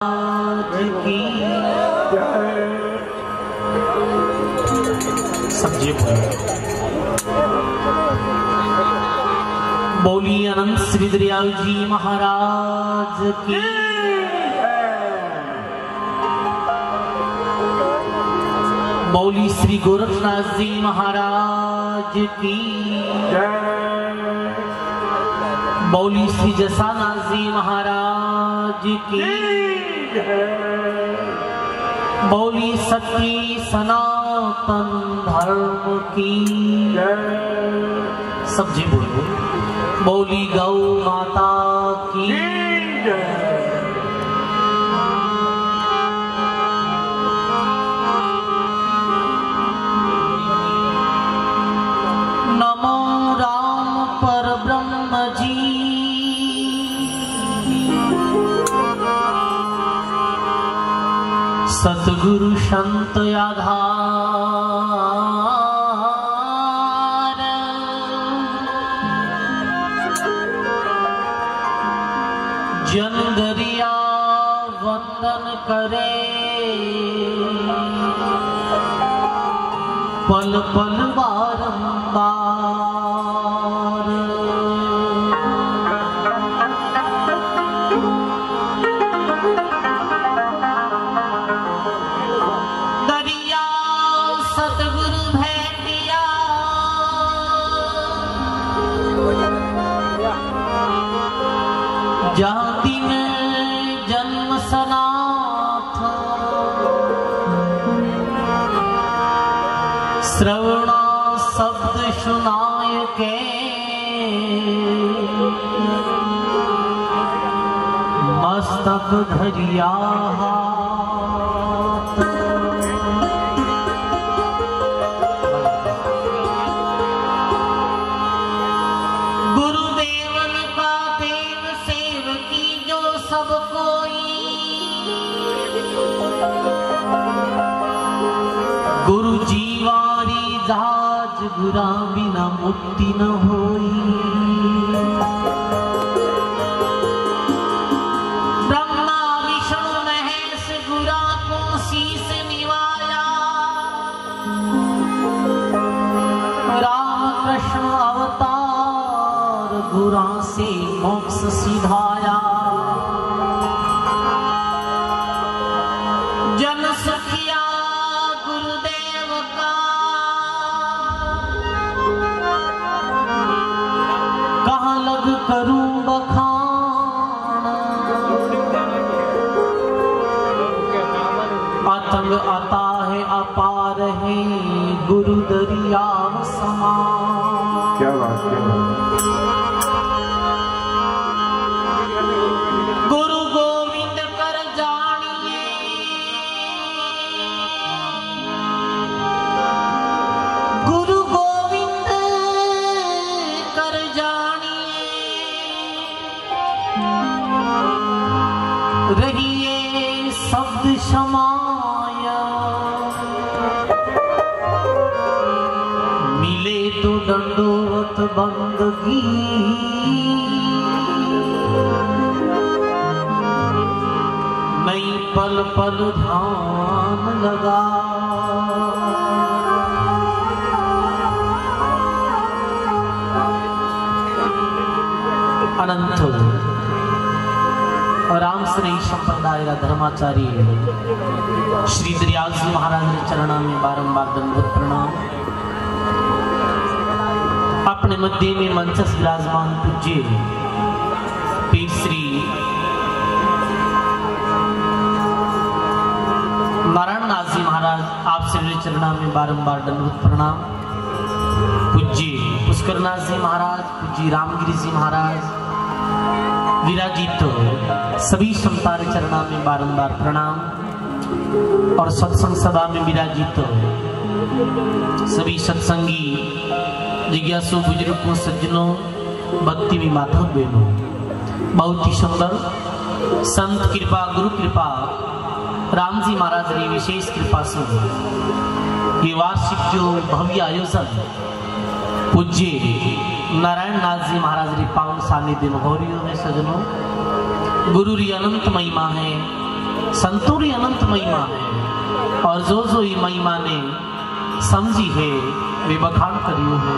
की समझे बोली अनंत श्री दरियाल जी महाराज की बोली श्री गोरखनाथ जी महाराज की बोली श्री जसानाथ जी महाराज की बोली सच्ची सनातन धर्म की सब जी बोलो बोली गौ माता की नमो राम पर ब्रह्म जी सतगुरु संत आधार जन दरिया वंदन करे पल पल बारंबार दरिया सतगुरु भेटिया जहाँ दिन जन्म सनाथ श्रवणा शब्द सुनाय के मस्तक धरिया गुरुदेवन का देव सेवकी जो सब कोई गुरु जीवारी जहाज गुरा बिना मुक्ति न होई ब्रह्मा विष्णु महेश गुरा को शीस निवाया राम कृष्ण अवतार गुरा से मोक्ष सिधाया जन सुखिया गुरुदेव का कहाँ लग करूं बखान आतंग आता है अपार है गुरु दरिया समान। क्या बात है। गुरु गोविंद कर जानिए गुरु गोविंद कर जानिए रहिए शब्द समाया मिले तो दंडोवत बंदगी नहीं पल पल ध्यान लगा अनंत राम स्नेही संप्रदाय धर्माचार्य श्री दरियाल जी महाराज के चरणों में बारंबार दंडवत प्रणाम। अपने मध्य में मंचस विराजमान पूज्य पीर श्री नारायण नाथ जी महाराज आप सभी चरणों में बारंबार दंडवत प्रणाम। पूज्य पुष्करनाथ जी महाराज पूज्य रामगिरी जी महाराज विराजित सभी संतान चरणों में बारंबार प्रणाम और सत्संग सभा में विराजित सभी सत्संगी जिज्ञासु बुजुर्गों सज्जनों भक्ति में माधव बहनों बहुत ही सुंदर संत कृपा गुरु कृपा राम जी महाराज ने विशेष कृपा से ये वार्षिक जो भव्य आयोजन पूज्य नारायण नाथ जी महाराज री पावन सानिध्य में हो रही है सजनों। गुरु री अनंत महिमा है संतों की अनंत महिमा है और जो ये महिमा ने समझी है वे बखान करियो है।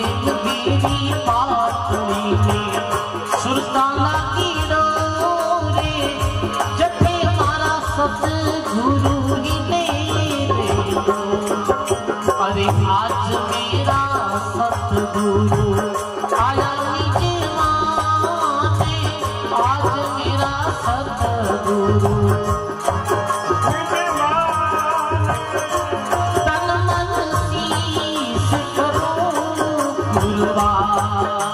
प्रेम गिरी पातली में सुल्ताना की डोर गुरु ही दे दो। अरे आज मेरा सतगुरु आया निज माने, आज मेरा सतगुरु तन मन शीश करो कुर्बाना।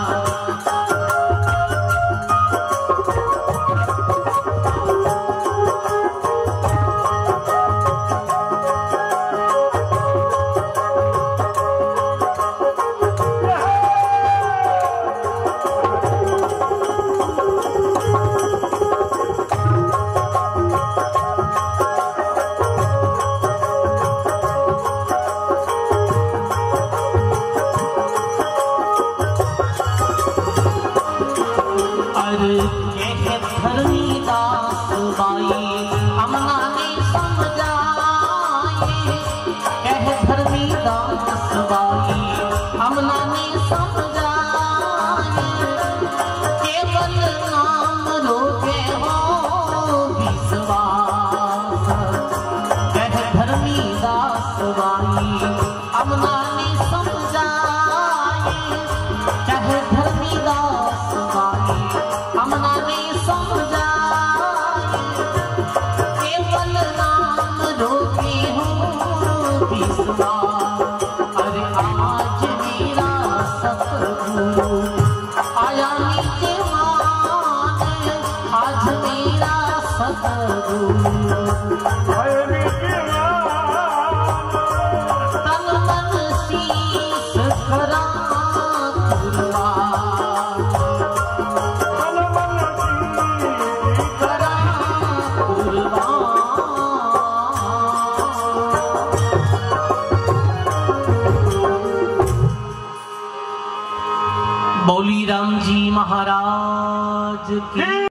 धर्मी दास बाई अमना ने समझाए, कह धर्मी दास बाई अमना ने समझाए, केवल नाम रोके हो विश्वास। कह धर्मी दास बाई अमना ने समझाए, कह धर्मी दास बाई अमना ने समझाए, केवल नाम रोके हो विश्वास। अरे आज मेरा सतगुरु आया निज माने, आज मेरा सतगुरु तन मन शीश करा कुर्बान। बोली राम जी महाराज की।